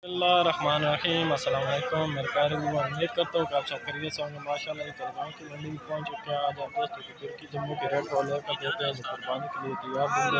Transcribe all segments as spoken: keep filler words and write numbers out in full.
बिस्मिल्लाहिर्रहमानिर्रहीम। अस्सलाम वालेकुम। मेरे प्यारे लोग, उम्मीद करता हूँ कि आप सब खैरियत से होंगे। माशाल्लाह तलगांव की मंडी में पहुँच चुके हैं। आज आप दोस्तों की तुर्की जम्मू के रेट को लेकर देते हैं जो कुर्बानी के लिए तैयार बंदे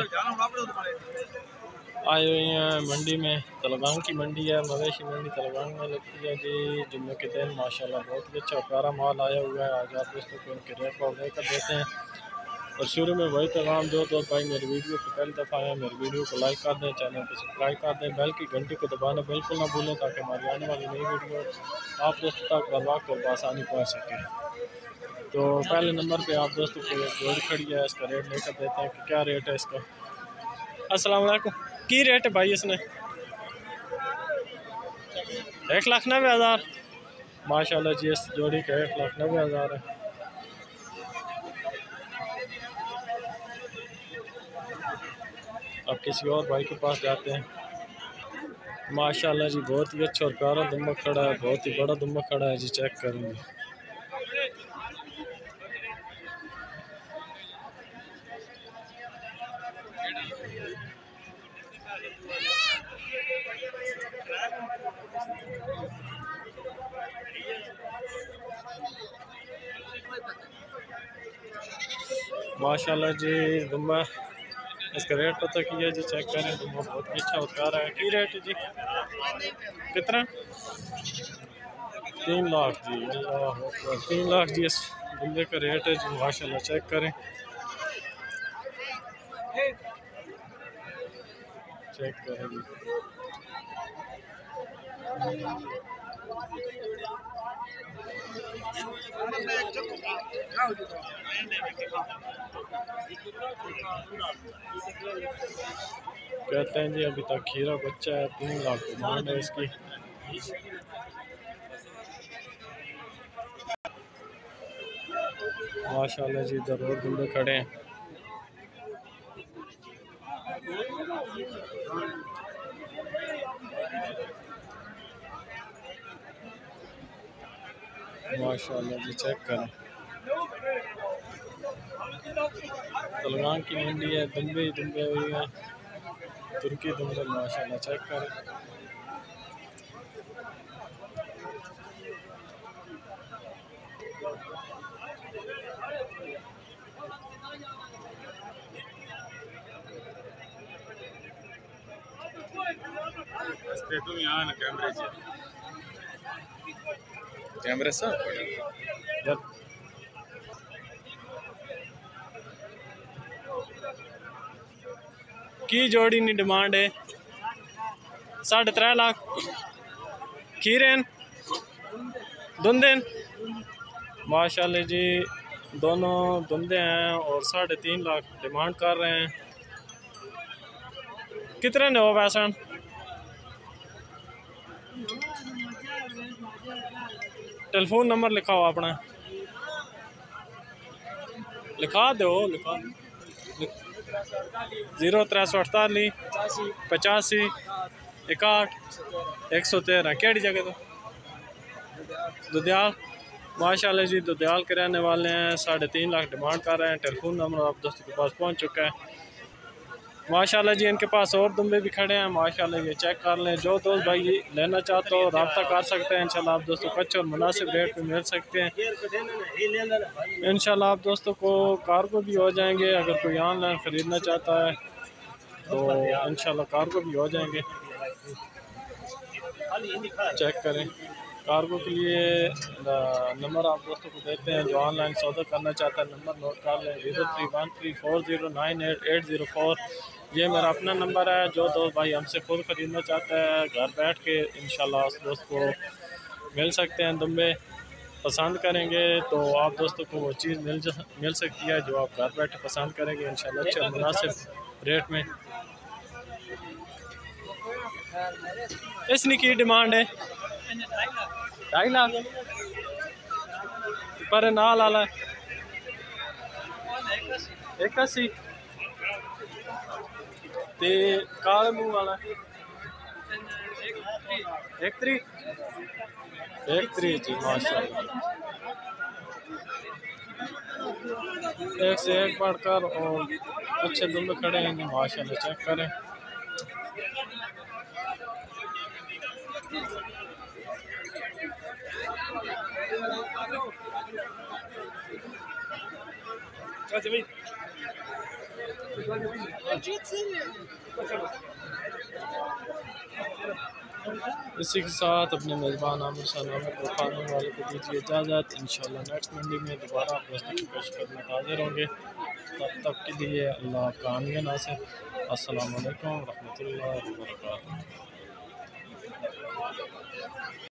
आए हुए हैं मंडी में। तलगांव की मंडी है, मवेशी मंडी तलगांव में लगती है जी। जुम्मे के दिन माशाल्लाह बहुत ही अच्छा प्यारा माल आया हुआ है। आज आप दोस्तों को उनके रेट को लेकर देते हैं। और शुरू में वही पैगाम जो तो भाई मेरी वीडियो को पहली दफ़ा आया, मेरी वीडियो को लाइक कर दें, चैनल को सब्सक्राइब कर दें, बेल की घंटी को दबाना बिल्कुल ना भूलें ताकि हमारी आने वाली नई वीडियो आप दोस्तों तक बर वक्त और आसानी पहुँच सके। तो पहले नंबर पे आप दोस्तों को एक जोड़ी खड़ी है, इसका रेट लेकर देते हैं कि क्या रेट है इसका। अस्सलाम वालेकुम। की रेट है भाई इसने? एक लाख नब्बे हज़ार। माशाल्लाह जी, इस जोड़ी का एक लाख नब्बे हज़ार है। अब किसी और भाई के पास जाते हैं। माशाल्लाह जी, बहुत ही अच्छा और प्यारा दुम्बा खड़ा है, बहुत ही बड़ा दुम्बा खड़ा है जी। चेक करेंगे माशाल्लाह जी दुम्बा, इसका रेट पता किया जी। चेक करें, दुम्बा बहुत ही अच्छा और प्यारा है। की रेट है जी? कितना? तीन लाख जी। अल्लाह अकबर, तीन लाख जी इस दुम्बे का रेट है जी। माशाल्लाह चेक करें, चेक करें जी। कहते हैं जी अभी तक खीरा बच्चा है, तीन लाख डिमांड है इसकी। माशाल्लाह जी, इधर और दुम्बे खड़े हैं। माशाल्लाह जी, चेक करें, तलगांव की मंडी है, दुम्बे ही दुम्बे हुई हैं, तुर्की दुम्बे। माशाल्लाह चेक करें, तुम यहाँ ना कैमरे से कैमरे से की जोड़ी नहीं डिमांड है साढ़े त्रै लाख। खीरेन धुंदेन माशाल्लाह जी, दोनों धुंधे हैं और साढ़े तीन लाख डिमांड कर रहे हैं। कितने ने हो वैसा? टेलीफोन नंबर लिखा हो अपना, लिखा दो, लिखा जीरो त्रै सौ अड़तालीस पचासी इकाठ एक सौ तेरह। केड़ी जगह तो? दुदियाल। माशाल्लाह जी, दुदियाल के रहने वाले हैं, साढ़े तीन लाख डिमांड कर रहे हैं। टेलीफोन नंबर आप दोस्तों के पास पहुंच चुका है। माशाल्लाह जी, इनके पास और दुम्बे भी खड़े हैं। माशाल्लाह ये चेक कर लें, जो दोस्त भाई लेना चाहते हो रब्ता कर सकते हैं। इंशाल्लाह आप दोस्तों को अच्छे और मुनासिब रेट पे मिल सकते हैं। इंशाल्लाह आप दोस्तों को कार्गो भी हो जाएंगे। अगर कोई ऑनलाइन ख़रीदना चाहता है तो इंशाल्लाह कार्गो भी हो जाएंगे। चेक करें, कार्गो के लिए नंबर आप दोस्तों को देते हैं। जो ऑनलाइन सौदा करना चाहता है नंबर नोट कर लें, zero three one three four zero nine eight eight zero four. ये मेरा अपना नंबर है। जो दोस्त भाई हमसे खुद ख़रीदना चाहता है घर बैठ के इंशाल्लाह उस दोस्त को मिल सकते हैं। दुम्बे पसंद करेंगे तो आप दोस्तों को वो चीज़ मिल मिल सकती है जो आप घर बैठे पसंद करेंगे इंशाल्लाह अच्छे मुनासिब रेट में। इसने की डिमांड है ढाई लाख पर नाल आला इक्यासी ते काले मुंह वाला एक त्री एक त्री जी। माशाल्लाह एक से एक बढ़कर और अच्छे दुम्बे खड़े हैं माशाल्लाह। चेक करें, इसी के साथ अपने मेज़बान आमिर शाह नामिर को खाने वाले को दीजिए इजाज़त। इंशाल्लाह नेक्स्ट मंडी में दोबारा आप दोस्तों की पेश खदमत हाजिर होंगे। तब तक के लिए अल्लाह आपका आमिर नासिर। अस्सलाम वालेकुम रहमतुल्लाहि व बरकातहू।